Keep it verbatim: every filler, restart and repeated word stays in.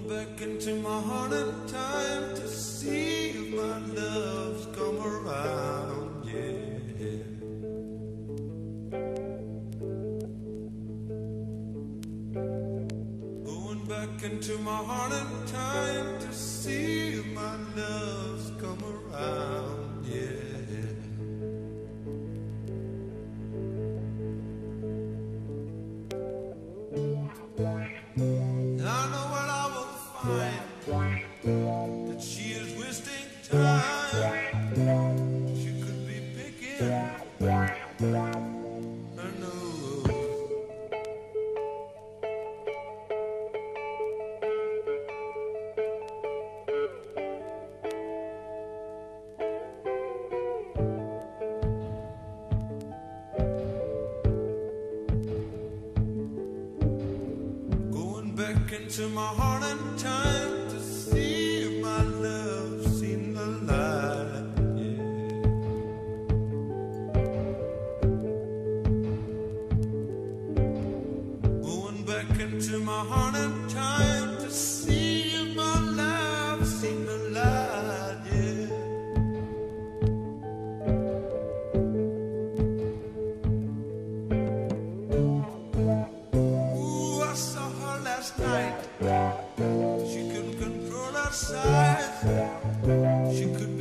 Going back into my heart in time to see if my love's come around, yeah. Going back into my heart in time to see if my love's come around, yeah. I know what I will find, that she is wasting time. She could be picking her nose. Back into my heart in time to see if my love seen the light, yeah. Going back into my heart in time to see if my love seen the light, yeah. Ooh, I saw her last night. She couldn't control her size. She could